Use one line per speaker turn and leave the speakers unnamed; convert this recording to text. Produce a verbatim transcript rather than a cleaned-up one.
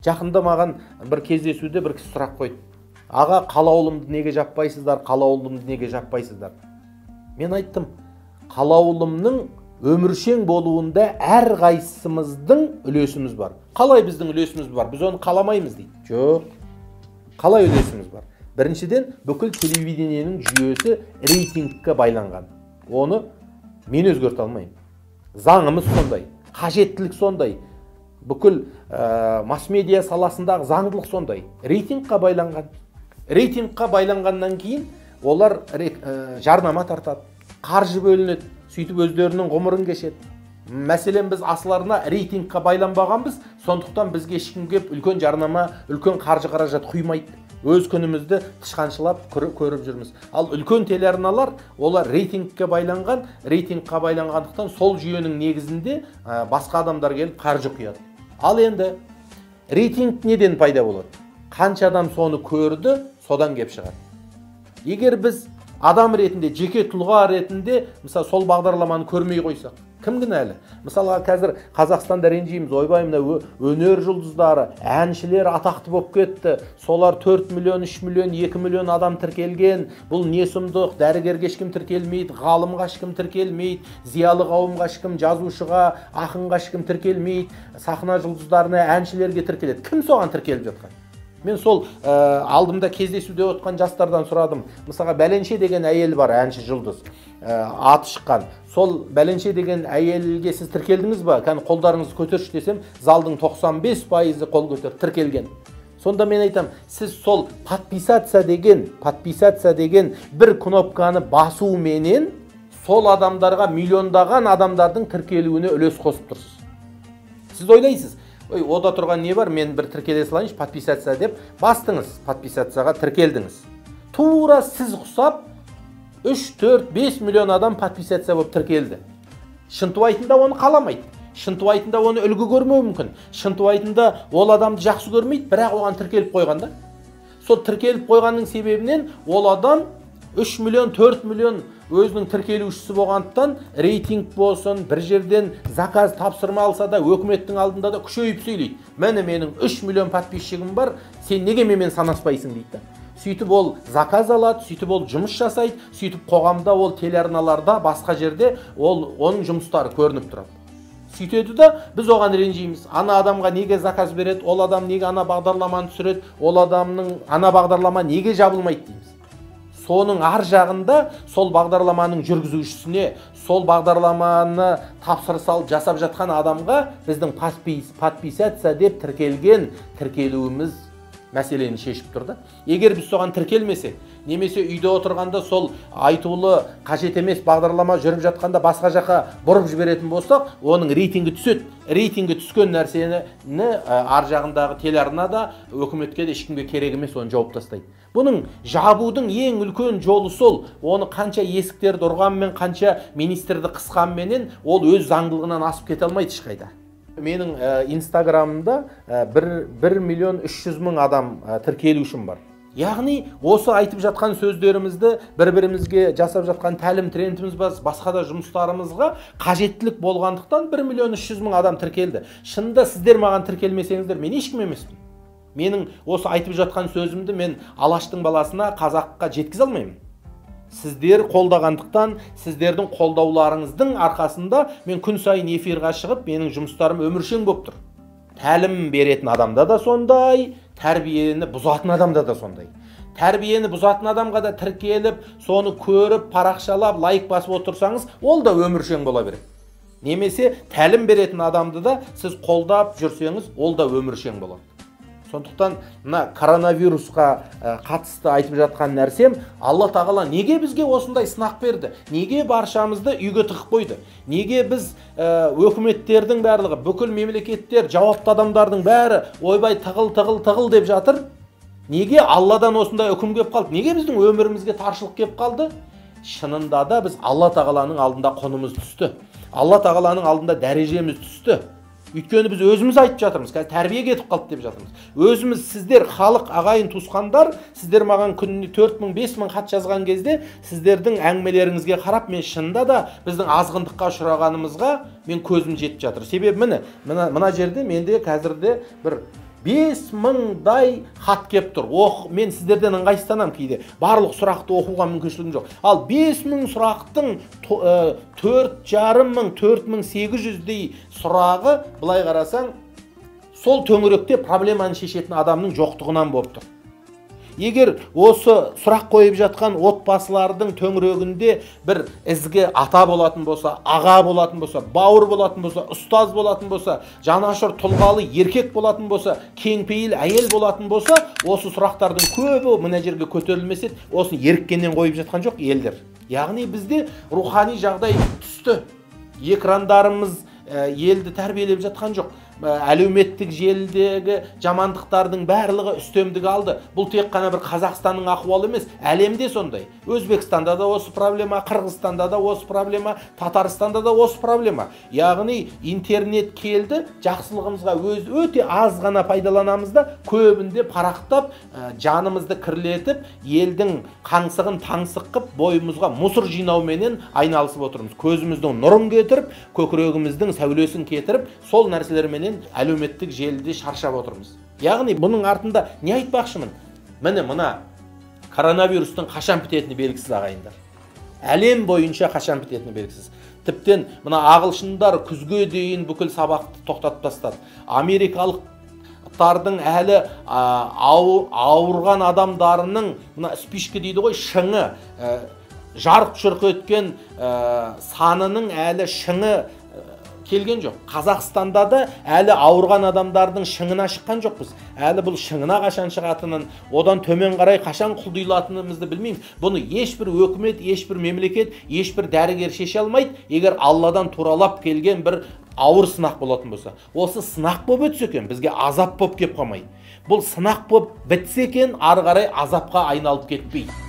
Жақында маған бір кездесуде бір кісі сұрақ қойды. Аға, қалаулымды неге жаппайсыздар, қалаулымды неге жаппайсыздар? Мен айттым, қалаулымның өміршең болуында әр қайсымыздың үлесіміз бар. Қалай біздің үлесіміз бар? Біз оны қаламаймыз дейді. Жоқ. Қалай үлесіміз бар? Біріншіден, бүкіл телевидениенің жүйесі рейтингке байланған. Оны мен өзгерте алмаймын. Заңымыз сондай, қажеттілік сондай. Бүкіл ә, масс-медиа саласындағы заңдылық сондай. Рейтингке байланған. Рейтингке байланғаннан кейін олар ә, жарнама тартады, қаржы бөлінеді, сөйтіп өздерінің ғұмырын кешеді. Мәселен, біз асыларына рейтингке байланбағанбыз, сондықтан бізге ешкім кеп үлкен жарнама, үлкен қаржы қаражат құймайды. Өз күнімізді тышқаншылап көріп жүрміз. Ал үлкен телеарналар, олар рейтингке байланған, рейтингке байланғандықтан сол жүйенің негізінде ә, басқа адамдар келіп қаржы құяды. Ал енді рейтинг неден пайда болады? Қанша адам соны көрді, содан кеп шығады. Егер біз адам ретінде, жеке тұлға ретінде, мысалы, сол бағдарламаны көрмей қойсақ, кім кінәлі? Мысалға, қазір Қазақстанда ренжейміз, ойбай, мына өнер жұлдыздары, әншілер атақты болып кетті. Солар төрт миллион, үш миллион, екі миллион адам тіркелген. Бұл не сұмдық? Дәрігерге ешкім тіркелмейді, ғалымға ешкім тіркелмейді, зиялы қауымға ешкім, жазушыға, ақынға ешкім тіркелмейді, сахна жұлдыздарына, әншілерге тіркеледі. Кім соған тіркеліп жатқан? Мен сол ә, алдымда кездесуде отқан жастардан сұрадым. Мысалға, Бәленше деген әйел бар, әнші жұлдыз, ә, аты шыққан. Сол Бәленше деген әйелге сіз тіркелдіңіз ба? Кәні қолдарыңызды көтерші десем, залдың тоқсан бес пайызы қол көтер, тіркелген. Сонда мен айтам, сіз сол подписаться деген, подписаться деген бір кнопканы басу менен сол адамдарға, миллиондаған адамдардың тіркелуіне үлес қосып тұрсыз. Сіз ойлайсыз, ой, ода тұрған не бар, мен бір тіркеле салайыншы, подписаться деп бастыңыз, подписацияға тіркелдіңіз. Тура сіз құсап, үш, төрт, бес миллион адам подписация болып тіркелді. Шынтуайтында оны қаламайды. Шынтуайтында оны үлгі көрмеу мүмкін. Шынтуайтында ол адамды жақсы көрмейді, бірақ оған тіркеліп қойғанда. Сол тіркеліп қойғанның себебінен ол адам үш миллион, төрт миллион өзінің тіркелушісі болғандықтан рейтинг болсын, бір жерден заказ тапсырма алса да, өкіметтің алдында да күшейіп сөйлейді. Мәне менің үш миллион подписчигім бар, сен неге менімен санаспайсың дейді. Сөйтіп ол заказ алады, сөйтіп ол жұмыс жасайды, сөйтіп қоғамда ол телеарналарда, басқа жерде ол оның жұмыстары көрініп тұрады. Сөйтеді да, біз оған ренжейміз. Ана адамға неге заказ береді, ол адам неге ана бағдарламаны түсіреді, ол адамның ана бағдарлама неге жабылмайды дейміз. Соның ар жағында сол бағдарламаның жүргізушісіне, сол бағдарламаны тапсырыс алып жасап жатқан адамға біздің подписаться деп тіркелген тіркелуіміз мәселені шешіп тұрды. Егер біз соған тіркелмесек, немесе үйде отырғанда сол айтулы қажет емес бағдарлама жүріп жатқанда басқа жаққа бұрып жіберетін болсақ, оның рейтингі түседі. Рейтингі түскен нәрсені ар жағындағы телеарна да, өкіметке де ешкімге керек емес, оны жауып тастайды. Бұның жабудың ең үлкен жолы сол. Оны қанша есіктерді ұрғанмен, қанша министрді қысқанменен ол өз заңдылығынан асып кете алмайды ешқайда. Менің инстаграмымда бір миллион үш жүз мың адам тіркелушім бар. Яғни осы айтып жатқан сөздерімізді бір-бірімізге жасап жатқан тәлім трендіміз басқа да жұмыстарымызға қажеттілік болғандықтан бір миллион үш жүз мың адам тіркелді. Шынында сіздер маған тіркелмесеңіздер, мен ешкім емеспін. Менің осы айтып жатқан сөзімді мен Алаштың баласына, қазаққа жеткізе алмаймын. Сіздер қолдағандықтан, сіздердің қолдауларыңыздың арқасында мен күн сайын эфирға шығып, менің жұмыстарым өміршең болып тұр. Тәлім беретін адамда да сондай, тәрбиені бұзатын адамда да сондай. Тәрбиені бұзатын адамға да тіркеліп, соны көріп, парақшалап, лайк басып отырсаңыз, ол да өміршең бола береді. Немесе тәлім беретін адамды да сіз қолдап жүрсеңіз, ол да өміршең болады. Сондықтан мына коронавирусқа қатысты айтып жатқан нәрсем, Алла тағала неге бізге осындай сынақ берді? Неге баршамызды үйге тығып қойды? Неге біз өкіметтердің барлығы, бүкіл мемлекеттер, жауапты адамдардың бәрі ойбай тығыл, тығыл, тығыл деп жатыр? Неге Алладан осындай үкім кеп қалды? Неге біздің өмірімізге таршылық кеп қалды? Шынында да біз Алла тағаланың алдында құнымыз түсті. Алла тағаланың алдында дәрежеміз түсті. Өйткені біз өзіміз айтып жатырмыз, тәрбие кетіп қалды деп жатырмыз. Өзіміз, сіздер халық, ағайын, туысқандар, сіздер маған күніне төрт мың, бес мың хат жазған кезде, сіздердің әңгімелеріңізге қарап, мен шынында да біздің азғындыққа ұшырағанымызға мен көзім жетіп жатыр. Себебі міне, мына жерде менде қазірде бір бес мыңдай хат кеп тұр. Оқ, мен сіздерден ыңғайсызданам кейде. Барлық сұрақты оқуға мүмкіншілігім жоқ. Ал бес мың сұрақтың төрт жарым мың, төрт мың сегіз жүздей сұрағы, былай қарасаң, сол төңіректе проблеманы шешетін адамның жоқтығынан болып тұр. Егер осы сұрақ қойып жатқан отбасылардың төңірегінде бір ізгі ата болатын болса, аға болатын болса, бауыр болатын болса, ұстаз болатын болса, жанашыр тұлғалы еркек болатын болса, кеңпейіл әйел болатын болса, осы сұрақтардың көбі мына жерге көтерілмесе, осыны еріккеннен қойып жатқан жоқ елдер. Яғни бізде рухани жағдай түсті. Экрандарымыз елді тәрбиелеп жатқан жоқ. Әлеуметтік желідегі жамандықтардың барлығы үстемдік алды. Бұл тек қана бір Қазақстанның ахуалы емес, әлемде сондай. Өзбекстанда да осы проблема, Қырғызстанда да осы проблема, Татарстанда да осы проблема. Яғни интернет келді, жақсылығымызға өз өте аз ғана пайдаланамыз да, көбінде парақтап, жанымызды кірлетіп, елдің қаңсығын таңсық қып, бойымызға мұсыр жинауменен айналысып отырмыз. Көзіміздің нұрын кетіріп, көкірегіміздің сәулесін кетіріп, сол нәрселермен әлеуметтік желіде шаршап отырмыз. Яғни бұның артында не айтпақшымын? Міне мына коронавирустың қашан бітетіні белгісіз ағайындар. Әлем бойынша қашан бітетіні белгісіз. Тіптен мына ағылшындар күзге дейін бүкіл сабақты тоқтатып тастады. Америкалықтардың әлі ауырған адамдарының мына спичка дейді ғой, шыңы, жарқ жұрқ еткен санының әлі шыңы келген жоқ. Қазақстанда да әлі ауырған адамдардың шыңына шыққан жоқпыз. Әлі бұл шыңына қашан шығатынын, одан төмен қарай қашан құлдилатынымызды білмеймін. Бұны ешбір өкімет, ешбір мемлекет, ешбір дәрігер шеше алмайды, егер Алладан туралап келген бір ауыр сынақ болатын болса. Осы сынақ болып өтсе екен, бізге азап болып кеп қалмайды. Бұл сынақ болып бітсе екен, ары қарай азапқа айналып кетпейді.